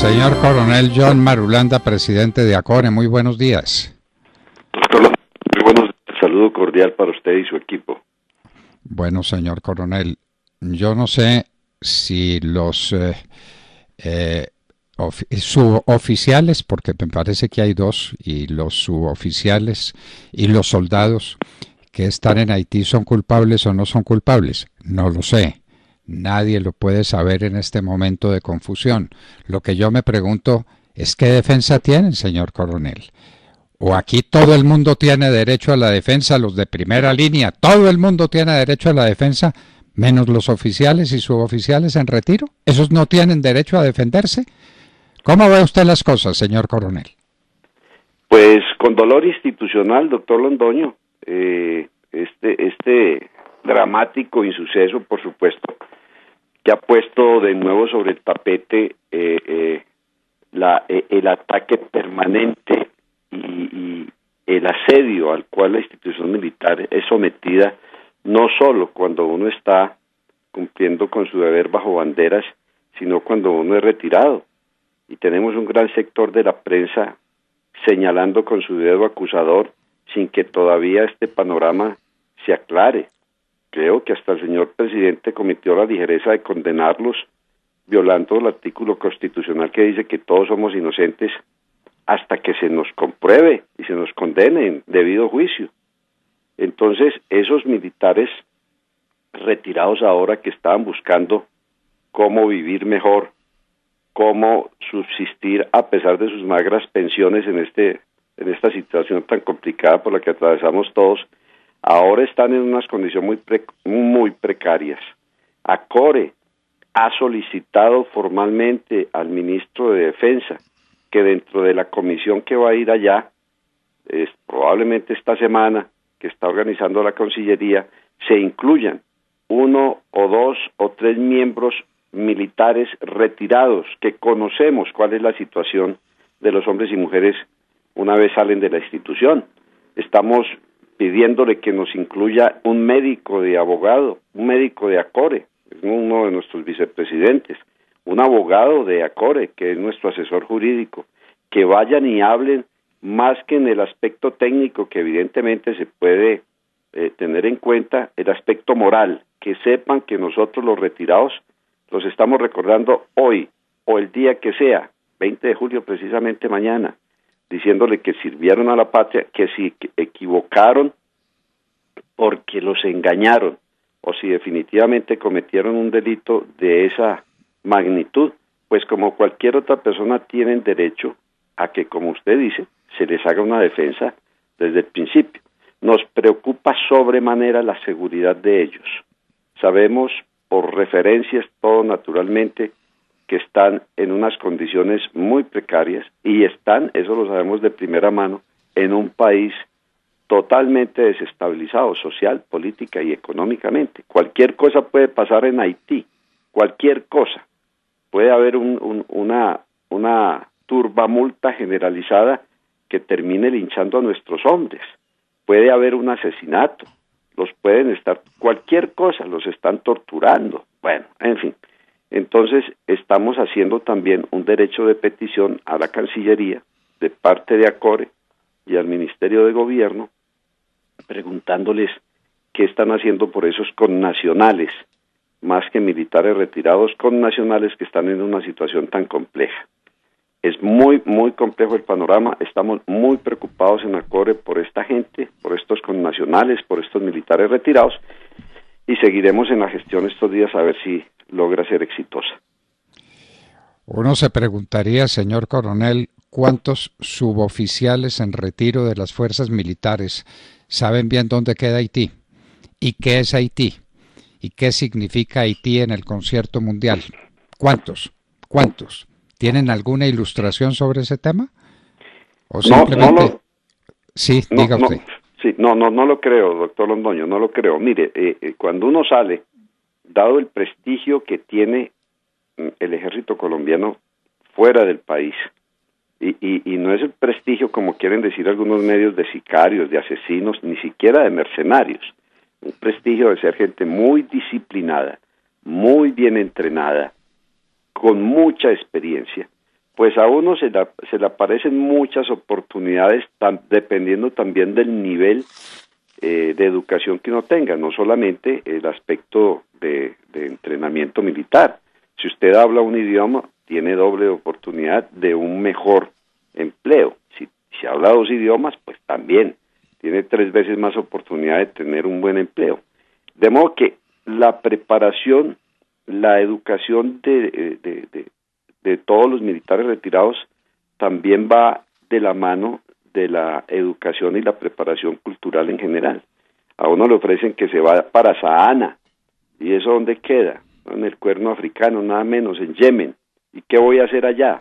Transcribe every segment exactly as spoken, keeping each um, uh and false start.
Señor Coronel John Marulanda, presidente de ACORE, muy buenos días. Doctor, muy buenos días. Saludo cordial para usted y su equipo. Bueno, señor Coronel, yo no sé si los eh, eh, of, suboficiales, porque me parece que hay dos, y los suboficiales y los soldados que están en Haití son culpables o no son culpables. No lo sé. Nadie lo puede saber en este momento de confusión. Lo que yo me pregunto es ¿qué defensa tienen, señor Coronel? ¿O aquí todo el mundo tiene derecho a la defensa, los de primera línea, todo el mundo tiene derecho a la defensa, menos los oficiales y suboficiales en retiro? ¿Esos no tienen derecho a defenderse? ¿Cómo ve usted las cosas, señor Coronel? Pues con dolor institucional, doctor Londoño, eh, este, este dramático insuceso, por supuesto, que ha puesto de nuevo sobre el tapete eh, eh, la, eh, el ataque permanente y, y el asedio al cual la institución militar es sometida, no solo cuando uno está cumpliendo con su deber bajo banderas, sino cuando uno es retirado. Y tenemos un gran sector de la prensa señalando con su dedo acusador sin que todavía este panorama se aclare. Creo que hasta el señor presidente cometió la ligereza de condenarlos, violando el artículo constitucional que dice que todos somos inocentes hasta que se nos compruebe y se nos condene en debido juicio. Entonces, esos militares retirados ahora que estaban buscando cómo vivir mejor, cómo subsistir a pesar de sus magras pensiones en este en esta situación tan complicada por la que atravesamos todos, ahora están en unas condiciones muy pre, muy precarias. ACORE ha solicitado formalmente al ministro de Defensa que dentro de la comisión que va a ir allá, es, probablemente esta semana, que está organizando la Cancillería, se incluyan uno o dos o tres miembros militares retirados, que conocemos cuál es la situación de los hombres y mujeres una vez salen de la institución. Estamos pidiéndole que nos incluya un médico de abogado, un médico de ACORE, es uno de nuestros vicepresidentes, un abogado de ACORE, que es nuestro asesor jurídico, que vayan y hablen más que en el aspecto técnico, que evidentemente se puede eh, tener en cuenta, el aspecto moral, que sepan que nosotros los retirados los estamos recordando hoy, o el día que sea, veinte de julio precisamente mañana, diciéndole que sirvieron a la patria, que si equivocaron porque los engañaron, o si definitivamente cometieron un delito de esa magnitud, pues como cualquier otra persona tienen derecho a que, como usted dice, se les haga una defensa desde el principio. Nos preocupa sobremanera la seguridad de ellos. Sabemos por referencias, todo naturalmente, que están en unas condiciones muy precarias y están, eso lo sabemos de primera mano, en un país totalmente desestabilizado social, política y económicamente. Cualquier cosa puede pasar en Haití, cualquier cosa. Puede haber un, un, una, una turbamulta generalizada que termine linchando a nuestros hombres. Puede haber un asesinato, los pueden estar, cualquier cosa, los están torturando. Bueno, en fin. Entonces, estamos haciendo también un derecho de petición a la Cancillería, de parte de ACORE y al Ministerio de Gobierno, preguntándoles qué están haciendo por esos connacionales, más que militares retirados, connacionales que están en una situación tan compleja. Es muy, muy complejo el panorama, estamos muy preocupados en ACORE por esta gente, por estos connacionales, por estos militares retirados, y seguiremos en la gestión estos días a ver si logra ser exitosa. Uno se preguntaría, señor Coronel, ¿cuántos suboficiales en retiro de las fuerzas militares saben bien dónde queda Haití? ¿Y qué es Haití? ¿Y qué significa Haití en el concierto mundial? ¿Cuántos? ¿Cuántos? ¿Tienen alguna ilustración sobre ese tema? ¿O simplemente...? No, no lo, sí, no, diga usted. No, sí, no, no, no lo creo, doctor Londoño, no lo creo. Mire, eh, eh, cuando uno sale, dado el prestigio que tiene el ejército colombiano fuera del país, y, y, y no es el prestigio como quieren decir algunos medios de sicarios, de asesinos, ni siquiera de mercenarios, un prestigio de ser gente muy disciplinada, muy bien entrenada, con mucha experiencia, pues a uno se, la, se le aparecen muchas oportunidades, tan, dependiendo también del nivel eh, de educación que uno tenga, no solamente el aspecto de, de entrenamiento militar. Si usted habla un idioma, tiene doble oportunidad de un mejor empleo. Si, si habla dos idiomas, pues también tiene tres veces más oportunidad de tener un buen empleo. De modo que la preparación, la educación de, de, de, de todos los militares retirados también va de la mano de la educación y la preparación cultural en general. A uno le ofrecen que se va para Sahana, ¿y eso dónde queda? En el Cuerno Africano, nada menos, en Yemen. ¿Y qué voy a hacer allá?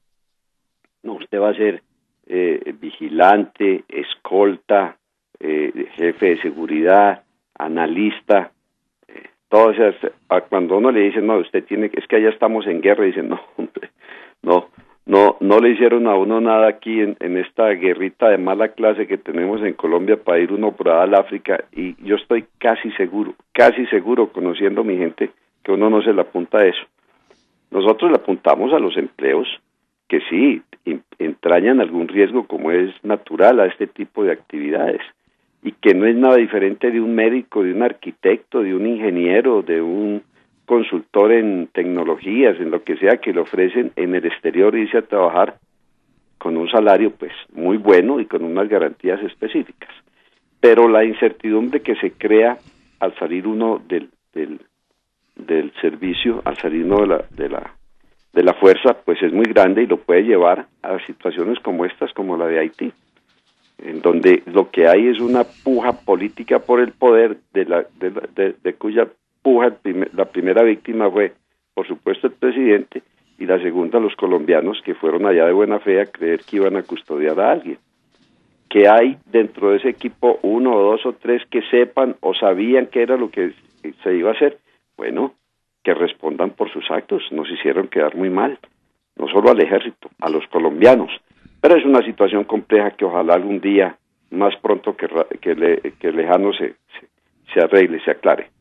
No, usted va a ser eh, vigilante, escolta, eh, jefe de seguridad, analista, eh, todas esas. Cuando uno le dice, no, usted tiene, es que allá estamos en guerra, dicen, no, hombre, no, no, no le hicieron a uno nada aquí en, en esta guerrita de mala clase que tenemos en Colombia para ir uno por allá al África, y yo estoy casi seguro, casi seguro, conociendo a mi gente, que uno no se le apunta a eso. Nosotros le apuntamos a los empleos que sí entrañan algún riesgo, como es natural a este tipo de actividades, y que no es nada diferente de un médico, de un arquitecto, de un ingeniero, de un consultor en tecnologías, en lo que sea, que le ofrecen en el exterior irse a trabajar con un salario pues muy bueno y con unas garantías específicas. Pero la incertidumbre que se crea al salir uno del, del del servicio, al salir uno de la, de la de la fuerza, pues es muy grande y lo puede llevar a situaciones como estas, como la de Haití, en donde lo que hay es una puja política por el poder, de la de, la, de, de cuya puja el primer, la primera víctima fue, por supuesto, el presidente, y la segunda los colombianos, que fueron allá de buena fe a creer que iban a custodiar a alguien. Que hay dentro de ese equipo uno o dos o tres que sepan o sabían que era lo que se iba a hacer. Bueno, que respondan por sus actos, nos hicieron quedar muy mal, no solo al ejército, a los colombianos. Pero es una situación compleja que ojalá algún día, más pronto que, que, le, que lejano, se, se, se arregle, se aclare.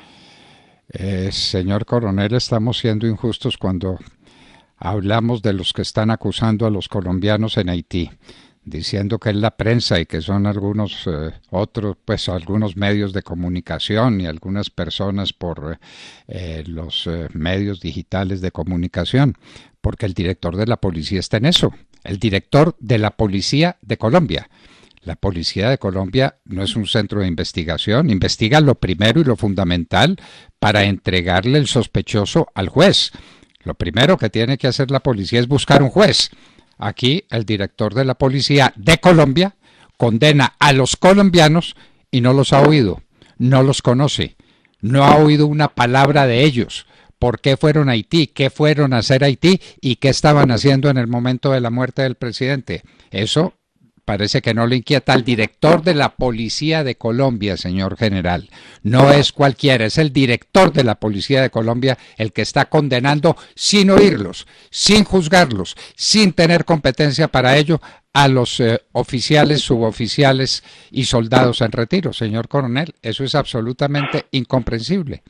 Eh, señor coronel, estamos siendo injustos cuando hablamos de los que están acusando a los colombianos en Haití, diciendo que es la prensa y que son algunos eh, otros, pues algunos medios de comunicación y algunas personas por eh, los eh, medios digitales de comunicación, porque el director de la policía está en eso, el director de la policía de Colombia. La policía de Colombia no es un centro de investigación, investiga lo primero y lo fundamental para entregarle el sospechoso al juez. Lo primero que tiene que hacer la policía es buscar un juez. Aquí el director de la policía de Colombia condena a los colombianos y no los ha oído, no los conoce, no ha oído una palabra de ellos. ¿Por qué fueron a Haití? ¿Qué fueron a hacer a Haití? ¿Y qué estaban haciendo en el momento de la muerte del presidente? Eso parece que no le inquieta al director de la policía de Colombia, señor general. No es cualquiera, es el director de la policía de Colombia el que está condenando sin oírlos, sin juzgarlos, sin tener competencia para ello a los eh, oficiales, suboficiales y soldados en retiro. Señor coronel, eso es absolutamente incomprensible.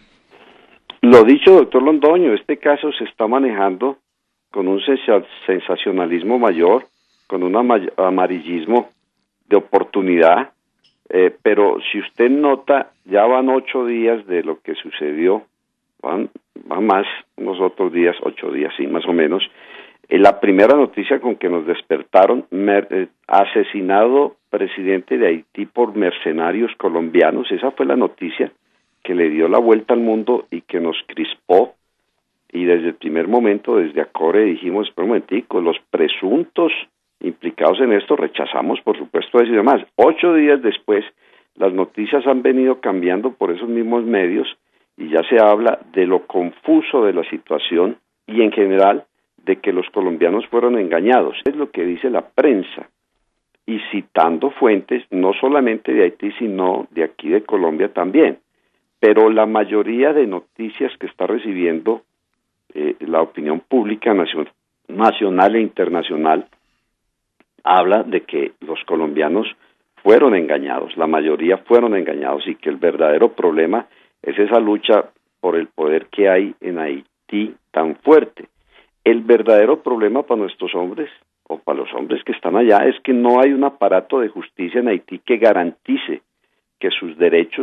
Lo dicho, doctor Londoño, este caso se está manejando con un sensacionalismo mayor, con un amarillismo de oportunidad, eh, pero si usted nota, ya van ocho días de lo que sucedió, van, van más, unos otros días, ocho días, sí, más o menos. Eh, la primera noticia con que nos despertaron, mer, eh, asesinado presidente de Haití por mercenarios colombianos, esa fue la noticia que le dio la vuelta al mundo y que nos crispó, y desde el primer momento, desde Acore, dijimos, espera un momentico, los presuntos implicados en esto, rechazamos por supuesto eso y demás. Ocho días después, las noticias han venido cambiando por esos mismos medios y ya se habla de lo confuso de la situación y en general de que los colombianos fueron engañados. Es lo que dice la prensa y citando fuentes no solamente de Haití sino de aquí de Colombia también. Pero la mayoría de noticias que está recibiendo eh, la opinión pública nacional, nacional e internacional habla de que los colombianos fueron engañados, la mayoría fueron engañados y que el verdadero problema es esa lucha por el poder que hay en Haití tan fuerte. el verdadero problema para nuestros hombres, o para los hombres que están allá, es que no hay un aparato de justicia en Haití que garantice que sus derechos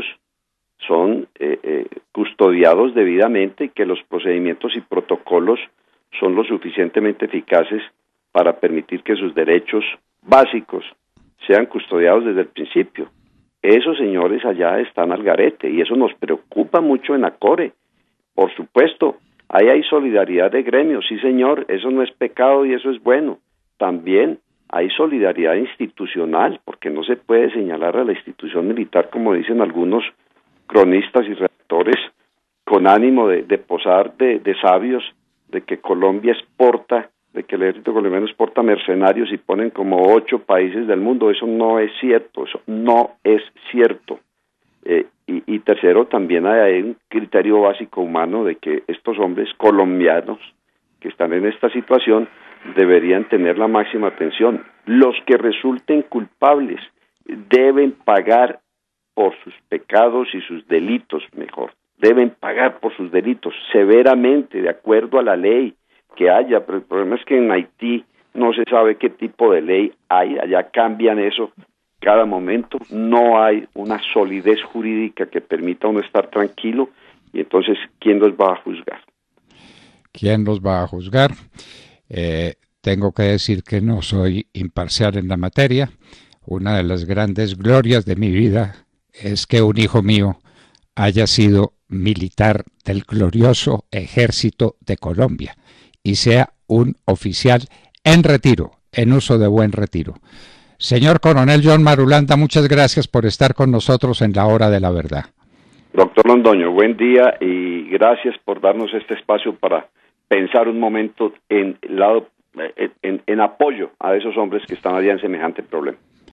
son eh, eh, custodiados debidamente y que los procedimientos y protocolos son lo suficientemente eficaces para permitir que sus derechos básicos sean custodiados desde el principio. Esos señores allá están al garete y eso nos preocupa mucho en ACORE. Por supuesto, ahí hay solidaridad de gremios, sí señor, eso no es pecado y eso es bueno. También hay solidaridad institucional, porque no se puede señalar a la institución militar, como dicen algunos cronistas y redactores, con ánimo de, de posar de, de sabios, de que Colombia exporta, de que el ejército colombiano exporta mercenarios y ponen como ocho países del mundo. Eso no es cierto, eso no es cierto. Eh, y, y tercero, también hay, hay un criterio básico humano de que estos hombres colombianos que están en esta situación deberían tener la máxima atención. Los que resulten culpables deben pagar por sus pecados y sus delitos, mejor. Deben pagar por sus delitos severamente, de acuerdo a la ley que haya, pero el problema es que en Haití no se sabe qué tipo de ley hay, allá cambian eso cada momento, no hay una solidez jurídica que permita a uno estar tranquilo, y entonces, ¿quién los va a juzgar? ¿Quién los va a juzgar? Eh, tengo que decir que no soy imparcial en la materia. Una de las grandes glorias de mi vida es que un hijo mío haya sido militar del glorioso Ejército de Colombia y sea un oficial en retiro, en uso de buen retiro. Señor Coronel John Marulanda, muchas gracias por estar con nosotros en la Hora de la Verdad. Doctor Londoño, buen día y gracias por darnos este espacio para pensar un momento en, lado, en, en, en apoyo a esos hombres que están allá en semejante problema.